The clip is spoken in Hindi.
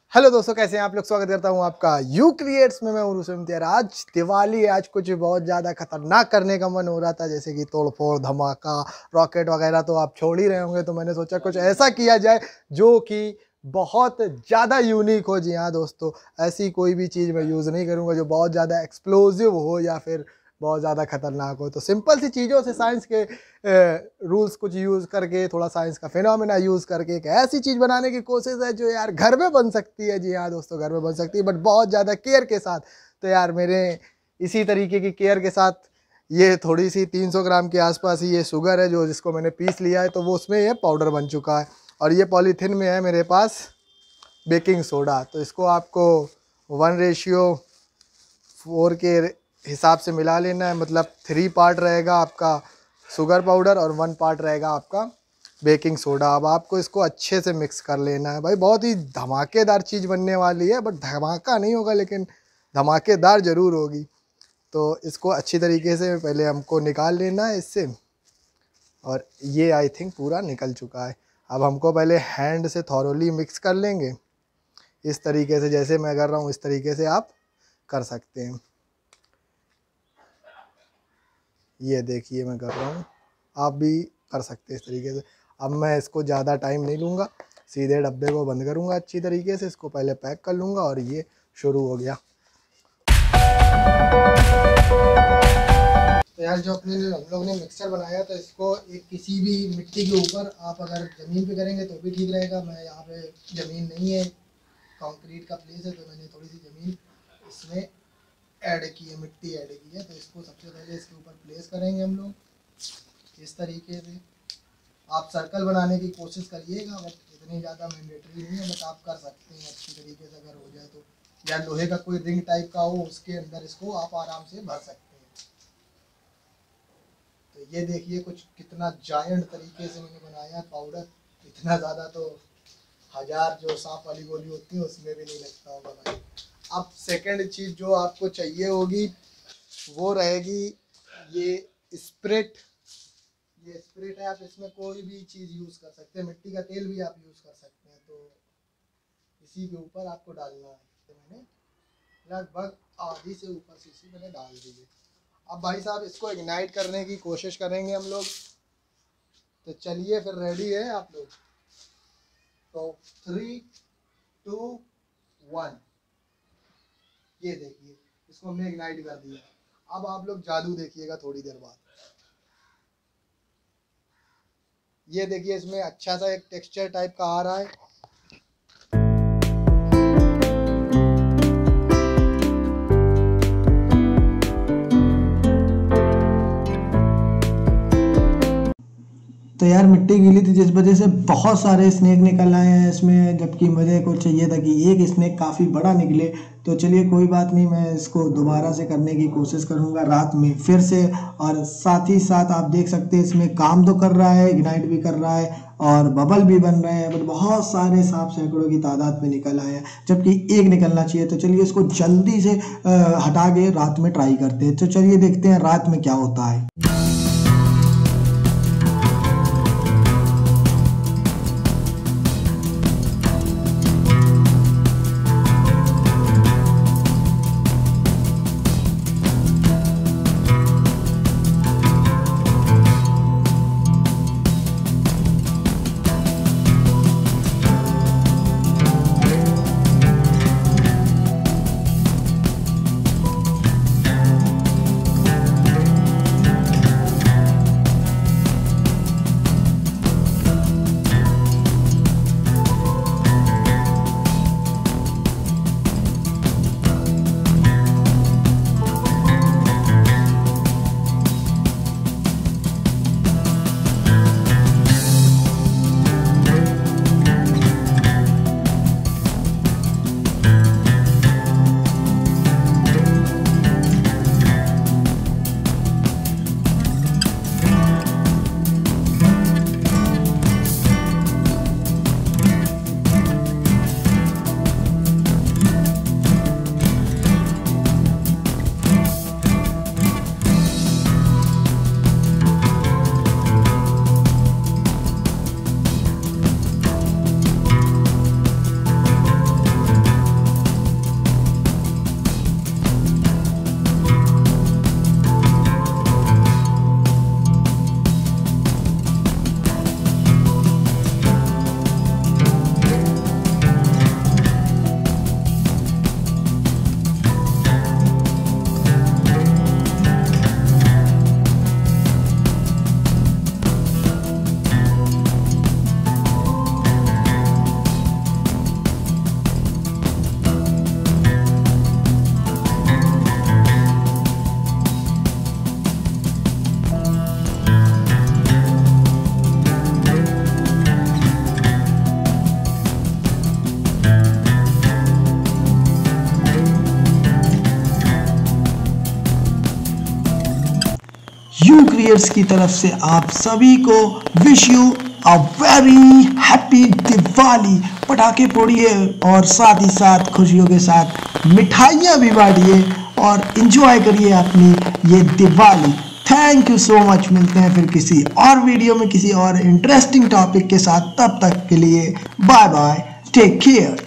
हेलो दोस्तों, कैसे हैं आप लोग। स्वागत करता हूं आपका यू क्रिएट्स में। मैं हूं रुसम। आज दिवाली है, आज कुछ बहुत ज़्यादा खतरनाक करने का मन हो रहा था, जैसे कि तोड़ फोड़, धमाका, रॉकेट वगैरह तो आप छोड़ ही रहे होंगे। तो मैंने सोचा कुछ ऐसा किया जाए जो कि बहुत ज़्यादा यूनिक हो। जी हाँ दोस्तों, ऐसी कोई भी चीज़ मैं यूज़ नहीं करूँगा जो बहुत ज़्यादा एक्सप्लोजिव हो या फिर बहुत ज़्यादा खतरनाक हो। तो सिंपल सी चीज़ों से, साइंस के रूल्स कुछ यूज़ करके, थोड़ा साइंस का फिनोमेना यूज़ करके एक ऐसी चीज़ बनाने की कोशिश है जो यार घर में बन सकती है। जी हाँ दोस्तों, घर में बन सकती है, बट बहुत ज़्यादा केयर के साथ। तो यार मेरे इसी तरीके की केयर के साथ ये थोड़ी सी 300 ग्राम के आसपास ही ये शुगर है, जो जिसको मैंने पीस लिया है, तो वो उसमें ये पाउडर बन चुका है। और ये पॉलीथिन में है मेरे पास बेकिंग सोडा। तो इसको आपको 1:4 के हिसाब से मिला लेना है। मतलब 3 पार्ट रहेगा आपका शुगर पाउडर और 1 पार्ट रहेगा आपका बेकिंग सोडा। अब आपको इसको अच्छे से मिक्स कर लेना है। भाई बहुत ही धमाकेदार चीज़ बनने वाली है, बट धमाका नहीं होगा लेकिन धमाकेदार ज़रूर होगी। तो इसको अच्छी तरीके से पहले हमको निकाल लेना है इससे। और ये आई थिंक पूरा निकल चुका है। अब हमको पहले हैंड से थॉरोली मिक्स कर लेंगे, इस तरीके से। जैसे मैं कर रहा हूँ इस तरीके से आप कर सकते हैं। ये देखिए मैं कर रहा हूँ, आप भी कर सकते हैं इस तरीके से। अब मैं इसको ज़्यादा टाइम नहीं लूँगा, सीधे डब्बे को बंद करूँगा अच्छी तरीके से। इसको पहले पैक कर लूँगा और ये शुरू हो गया। तो यार जो हम लोग ने मिक्सचर बनाया, तो इसको एक किसी भी मिट्टी के ऊपर, आप अगर ज़मीन पे करेंगे तो भी ठीक रहेगा। मैं यहाँ पे ज़मीन नहीं है, कंक्रीट का प्लेस है, तो मैंने थोड़ी सी ज़मीन इसमें ऐड की है, मिट्टी ऐड की है। तो इसको सबसे पहले इसके ऊपर प्लेस करेंगे हम लोग इस तरीके से। आप सर्कल बनाने की कोशिश करिएगा, बट इतनी ज़्यादा मैंडेटरी नहीं है, बट आप कर सकते हैं अच्छी तरीके से। अगर हो जाए तो, या लोहे का कोई रिंग टाइप का हो, उसके अंदर इसको आप आराम से भर सकते हैं। तो ये देखिए कुछ कितना जायंट तरीके से मैंने बनाया पाउडर। इतना ज़्यादा तो 1000 जो सांप वाली गोली होती है उसमें भी नहीं लगता होगा भाई। अब सेकंड चीज़ जो आपको चाहिए होगी वो रहेगी ये स्प्रिट। ये स्प्रिट है, आप इसमें कोई भी चीज़ यूज़ कर सकते हैं, मिट्टी का तेल भी आप यूज़ कर सकते हैं। तो इसी के ऊपर आपको डालना है। तो मैंने लगभग आधी से ऊपर शीशी मैंने डाल दी है। अब भाई साहब इसको इग्नाइट करने की कोशिश करेंगे हम लोग। तो चलिए फिर, रेडी है आप लोग? तो 3, 2, 1। ये देखिए इसको हमने इग्नाइट कर दिया। अब आप लोग जादू देखिएगा थोड़ी देर बाद। ये देखिए इसमें अच्छा सा एक टेक्सचर टाइप का आ रहा है। तो यार मिट्टी गीली थी, जिस वजह से बहुत सारे स्नेक निकल आए हैं इसमें, जबकि मुझे को चाहिए था कि एक स्नेक काफ़ी बड़ा निकले। तो चलिए कोई बात नहीं, मैं इसको दोबारा से करने की कोशिश करूँगा रात में फिर से। और साथ ही साथ आप देख सकते हैं इसमें काम तो कर रहा है, इग्नाइट भी कर रहा है और बबल भी बन रहे हैं, बट बहुत सारे सांप सैकड़ों की तादाद में निकल आए हैं, जबकि एक निकलना चाहिए। तो चलिए इसको जल्दी से हटा के रात में ट्राई करते हैं। तो चलिए देखते हैं रात में क्या होता है। यू क्रिएट्स की तरफ से आप सभी को wish you a very happy Diwali. पटाखे फोड़िए और साथ ही साथ खुशियों के साथ मिठाइयाँ भी बांटिए और इंजॉय करिए अपनी ये Diwali. Thank you so much. मिलते हैं फिर किसी और वीडियो में किसी और इंटरेस्टिंग टॉपिक के साथ। तब तक के लिए बाय बाय, टेक केयर।